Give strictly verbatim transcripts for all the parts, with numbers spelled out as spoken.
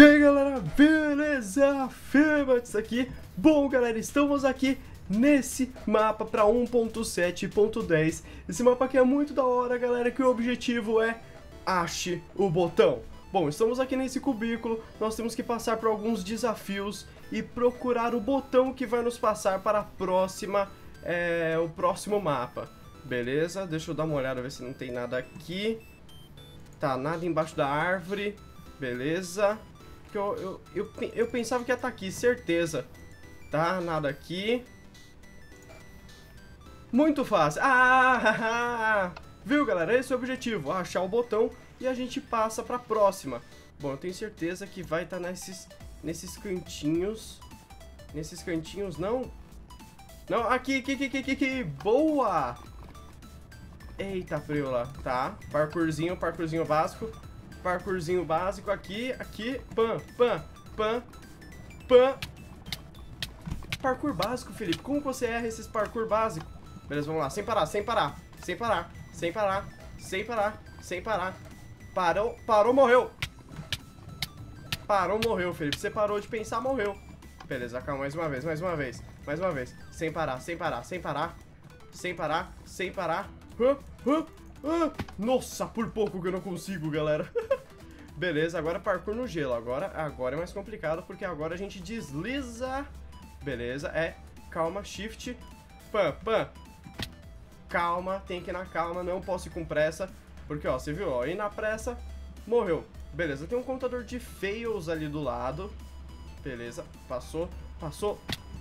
E aí galera, beleza? Firmax aqui. Bom galera, estamos aqui nesse mapa para um ponto sete ponto dez. Esse mapa aqui é muito da hora galera, que o objetivo é ache o botão. Bom, estamos aqui nesse cubículo, nós temos que passar por alguns desafios e procurar o botão que vai nos passar para a próxima, é, o próximo mapa. Beleza? Deixa eu dar uma olhada, ver se não tem nada aqui. Tá, nada embaixo da árvore. Beleza. Eu, eu, eu, eu pensava que ia estar aqui, certeza. Tá, nada aqui. Muito fácil. Ah, viu galera? Esse é o objetivo, achar o botão e a gente passa pra próxima. Bom, eu tenho certeza que vai estar nesses, nesses cantinhos. Nesses cantinhos, não? Não, aqui, aqui, aqui, aqui, aqui. Boa! Eita, preula. Tá, parkourzinho, parkourzinho básico. Parkourzinho básico aqui, aqui. Pam, pam, pam, pam. Parkour básico, Felipe. Como você erra esses parkour básico? Beleza, vamos lá. Sem parar, sem parar. Sem parar, sem parar, sem parar, sem parar. Parou, parou, morreu. Parou, morreu, Felipe. Você parou de pensar, morreu. Beleza, calma, mais uma vez, mais uma vez. Mais uma vez. Sem parar, sem parar, sem parar. Sem parar, sem parar. Uh, uh, uh. Nossa, por pouco que eu não consigo, galera. Beleza, agora parkour no gelo. Agora, agora é mais complicado, porque agora a gente desliza. Beleza, é. Calma, shift. Pam, pam. Calma, tem que ir na calma, não posso ir com pressa. Porque, ó, você viu, ó, ir na pressa, morreu. Beleza, tem um contador de fails ali do lado. Beleza, passou, passou.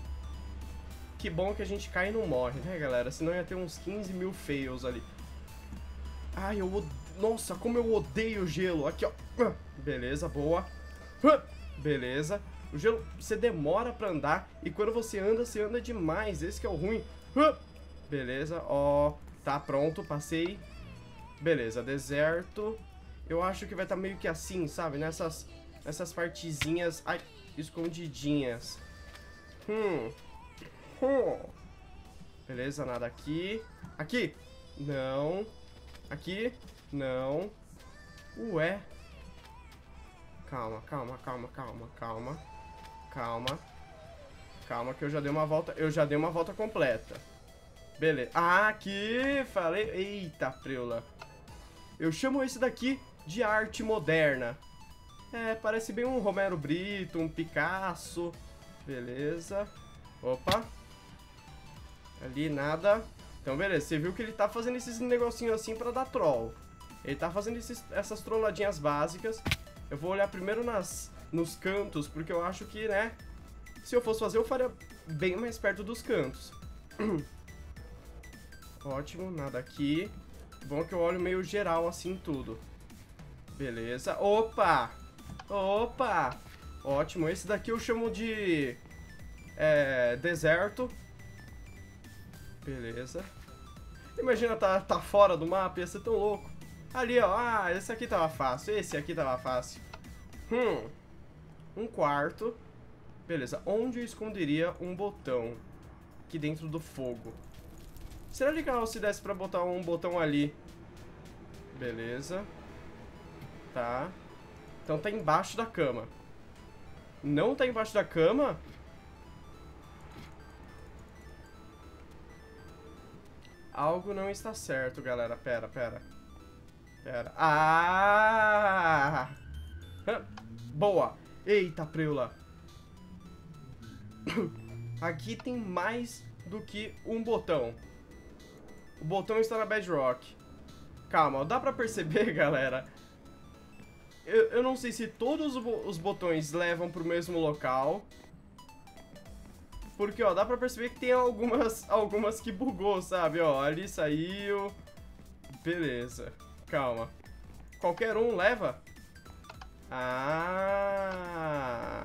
Que bom que a gente cai e não morre, né, galera? Senão ia ter uns quinze mil fails ali. Ai, eu odeio... Nossa, como eu odeio gelo. Aqui, ó. Beleza, boa. Beleza. O gelo, você demora pra andar. E quando você anda, você anda demais. Esse que é o ruim. Beleza, ó. Tá, pronto, passei. Beleza, deserto. Eu acho que vai estar meio que assim, sabe? Nessas, nessas partezinhas, ai, escondidinhas. Hum... Hum. Beleza, nada aqui. Aqui? Não. Aqui? Não. Ué. Calma, calma, calma, calma, calma. Calma. Calma que eu já dei uma volta. Eu já dei uma volta completa. Beleza. Ah, aqui! Falei. Eita, preula. Eu chamo esse daqui de arte moderna. É, parece bem um Romero Brito, um Picasso. Beleza. Opa. Ali, nada. Então, beleza. Você viu que ele tá fazendo esses negocinhos assim pra dar troll. Ele tá fazendo esses, essas trolladinhas básicas. Eu vou olhar primeiro nas, nos cantos, porque eu acho que, né, se eu fosse fazer, eu faria bem mais perto dos cantos. Ótimo, nada aqui. Bom que eu olho meio geral assim tudo. Beleza. Opa! Opa! Ótimo. Esse daqui eu chamo de... É... deserto. Beleza. Imagina tá, tá fora do mapa, ia ser tão louco. Ali, ó. Ah, esse aqui tava fácil. Esse aqui tava fácil. Hum. Um quarto. Beleza. Onde eu esconderia um botão? Aqui dentro do fogo. Seria legal se desse pra botar um botão ali. Beleza. Tá. Então tá embaixo da cama. Não tá embaixo da cama? Algo não está certo, galera. Pera, pera. Pera. Ah! Boa. Eita, preula. Aqui tem mais do que um botão. O botão está na Bedrock. Calma, dá pra perceber, galera. Eu, eu não sei se todos os botões levam pro mesmo local. Porque, ó, dá pra perceber que tem algumas, algumas que bugou, sabe? Ó, ali saiu. Beleza. Calma. Qualquer um leva? Ah.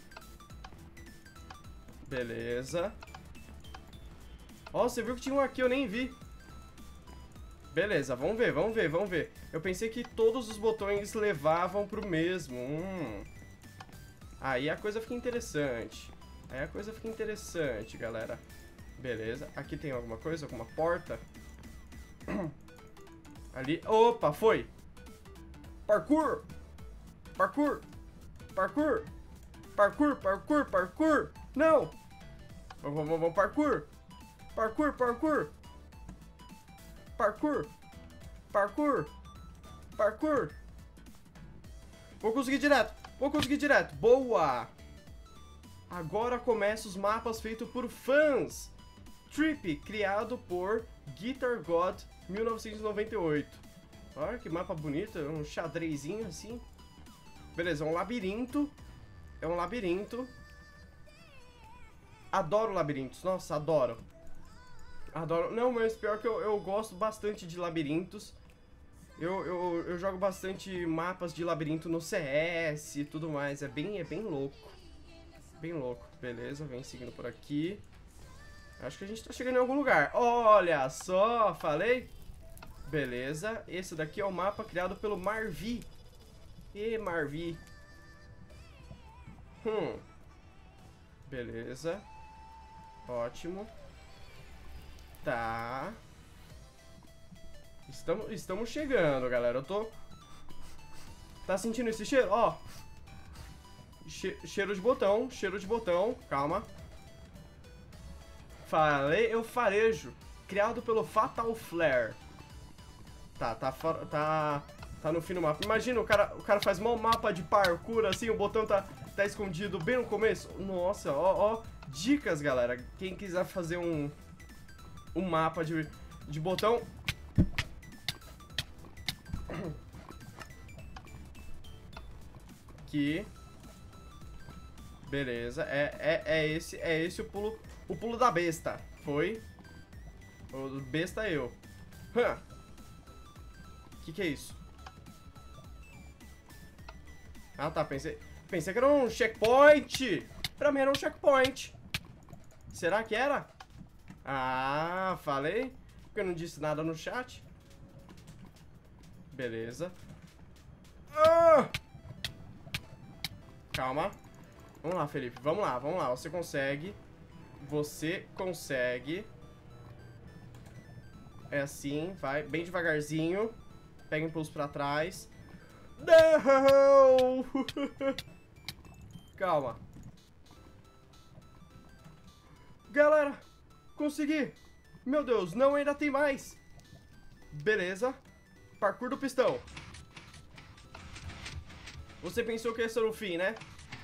Beleza. Ó, você viu que tinha um aqui, eu nem vi. Beleza, vamos ver, vamos ver, vamos ver. Eu pensei que todos os botões levavam pro mesmo. Hum. Aí a coisa fica interessante. Aí a coisa fica interessante, galera. Beleza. Aqui tem alguma coisa? Alguma porta? Ali. Opa, foi! Parkour! Parkour! Parkour. Parkour, parkour, parkour. Não. Vamos, vamos, vamos, parkour. Parkour, parkour. Parkour. Parkour. Parkour. Vou conseguir direto. Vou conseguir direto. Boa. Agora começa os mapas feitos por fãs. Trip, criado por Guitar God mil novecentos e noventa e oito. Olha que mapa bonito, um xadrezinho assim. Beleza, é um labirinto. É um labirinto. Adoro labirintos, nossa, adoro. Adoro. Não, mas pior que eu, eu gosto bastante de labirintos. Eu, eu, eu jogo bastante mapas de labirinto no C S e tudo mais. É bem, é bem louco. Bem louco. Beleza, vem seguindo por aqui. Acho que a gente tá chegando em algum lugar. Olha só, falei. Beleza, esse daqui é o mapa criado pelo Marvi. E Marvi. Hum. Beleza. Ótimo. Tá. Estamos, estamos chegando, galera. Eu tô... Tá sentindo esse cheiro? Ó. Che cheiro de botão. Cheiro de botão. Calma. Falei, eu farejo. Criado pelo Fatal Flare. Tá, tá fora... Tá... Tá no fim do mapa. Imagina, o cara, o cara faz um mapa de parkour, assim, o botão tá, tá escondido bem no começo. Nossa, ó, ó. Dicas, galera. Quem quiser fazer um... Um mapa de, de botão... Aqui. Beleza. É, é, é esse, é esse o pulo, o pulo da besta. Foi. O besta é eu. Hã. Que que é isso? Ah, tá. Pensei, pensei que era um checkpoint. Pra mim era um checkpoint. Será que era? Ah, falei. Porque eu não disse nada no chat. Beleza. Ah! Calma. Vamos lá, Felipe. Vamos lá, vamos lá. Você consegue. Você consegue. É assim, vai. Bem devagarzinho. Pega impulso pra trás. Não! Calma. Galera, consegui. Meu Deus, não, ainda tem mais. Beleza. Parkour do pistão. Você pensou que esse era o fim, né?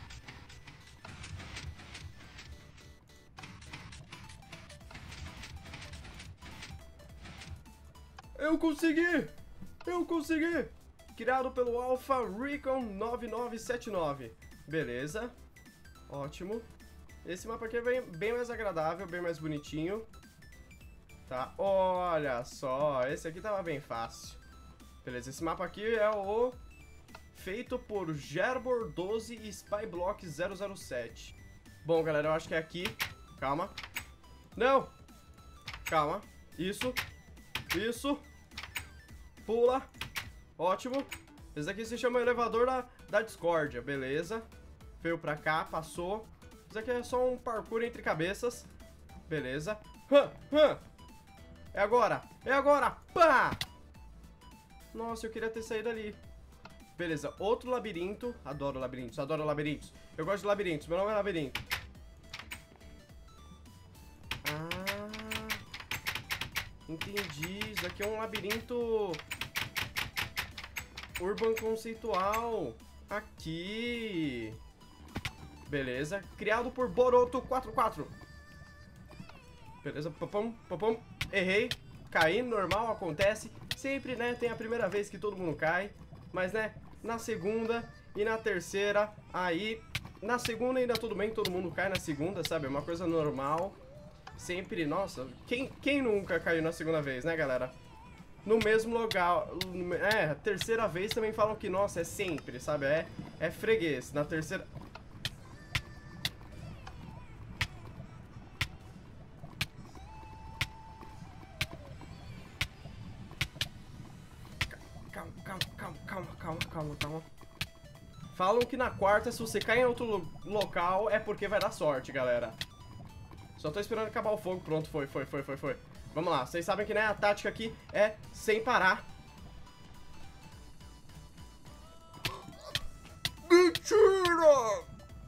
Eu consegui! Eu consegui! Criado pelo Alpha Recon nove nove sete nove. Beleza. Ótimo. Esse mapa aqui é bem, bem mais agradável, bem mais bonitinho. Tá, olha só. Esse aqui tava bem fácil. Beleza, esse mapa aqui é o... feito por Gerbor doze e Spyblock zero zero sete. Bom, galera, eu acho que é aqui. Calma. Não! Calma. Isso. Isso. Pula. Ótimo. Esse aqui se chama elevador da, da discórdia. Beleza. Veio pra cá, passou. Isso aqui é só um parkour entre cabeças. Beleza. Hã, hã. É agora. É agora. Pá! Nossa, eu queria ter saído ali. Beleza, outro labirinto. Adoro labirintos, adoro labirintos. Eu gosto de labirintos, meu nome é labirinto. Ah, entendi. Isso aqui é um labirinto urban conceitual. Aqui. Beleza, criado por Boroto quatro quatro. Beleza, papam, papam. Errei, caí, normal, acontece. Sempre, né, tem a primeira vez que todo mundo cai. Mas, né, na segunda e na terceira, aí... Na segunda ainda tudo bem, todo mundo cai na segunda, sabe? É uma coisa normal. Sempre, nossa, quem, quem nunca caiu na segunda vez, né, galera? No mesmo lugar, é, a terceira vez também falam que, nossa, é sempre, sabe? É, é freguês, na terceira... Calma, calma, calma, calma, calma, calma, calma. Falam que na quarta, se você cair em outro lo local, é porque vai dar sorte, galera. Só tô esperando acabar o fogo. Pronto, foi, foi, foi, foi, foi. Vamos lá, vocês sabem que, né, a tática aqui é sem parar. Tira!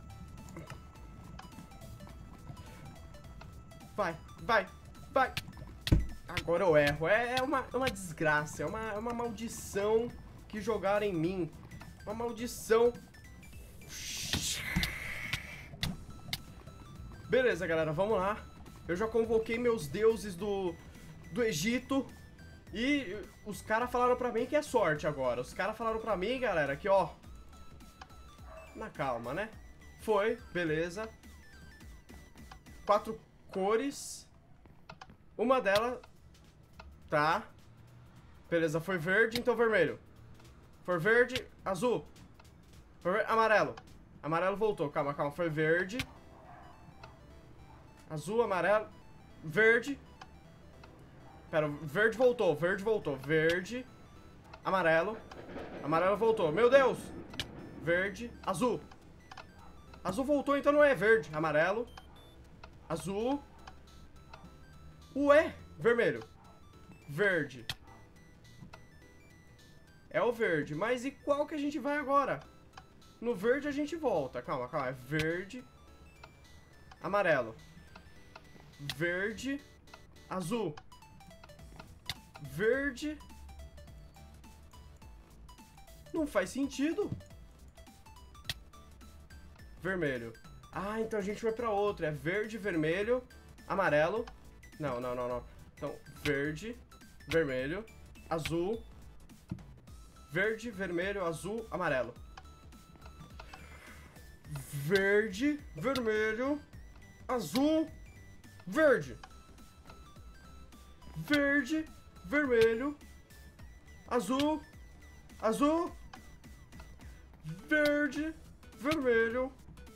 Vai, vai, vai. Agora eu erro. É uma, uma desgraça, é uma, é uma maldição que jogaram em mim. Uma maldição. Beleza, galera, vamos lá. Eu já convoquei meus deuses do, do Egito. E os caras falaram pra mim que é sorte agora. Os caras falaram pra mim, galera, que ó... Na calma, né? Foi, beleza. Quatro cores. Uma delas... Tá. Beleza, foi verde, então vermelho. Foi verde, azul. Foi verde, amarelo. Amarelo voltou, calma, calma. Foi verde. Azul, amarelo. Verde. Pera, verde voltou, verde voltou. Verde. Amarelo. Amarelo voltou. Meu Deus! Verde. Azul. Azul voltou, então não é verde. Amarelo. Azul. Ué, vermelho. Verde. É o verde. Mas e qual que a gente vai agora? No verde a gente volta. Calma, calma. É verde. Amarelo. Verde. Azul. Verde. Não faz sentido. Vermelho. Ah, então a gente vai pra outro. É verde, vermelho, amarelo. Não, não, não, não. Então, verde, vermelho, azul. Verde, vermelho, azul, amarelo. Verde, vermelho, azul, verde. Verde, vermelho, azul, azul, verde, vermelho,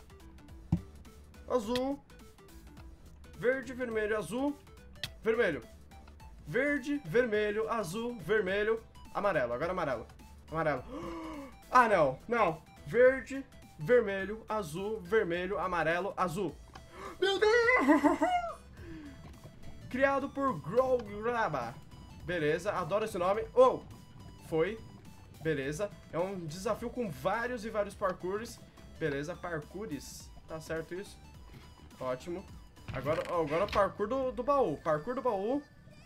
azul, verde, vermelho, azul, vermelho, verde, vermelho, azul, vermelho, amarelo. Agora amarelo, amarelo. Ah, não, não. Verde, vermelho, azul, vermelho, amarelo, azul. Meu Deus! Criado por Grograba. Beleza, adoro esse nome. Oh, foi. Beleza, é um desafio com vários e vários parkours. Beleza, parkours. Tá certo isso? Ótimo. Agora, oh, agora o parkour do, do baú. Parkour do baú.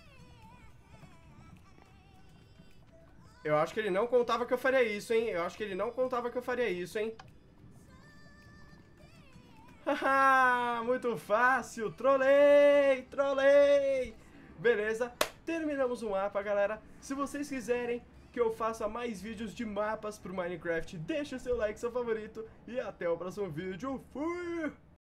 Eu acho que ele não contava que eu faria isso, hein? Eu acho que ele não contava que eu faria isso, hein? Haha, muito fácil. Trolei, trolei. Beleza, terminamos o mapa, galera. Se vocês quiserem que eu faça mais vídeos de mapas pro Minecraft, deixa seu like, seu favorito. E até o próximo vídeo. Fui!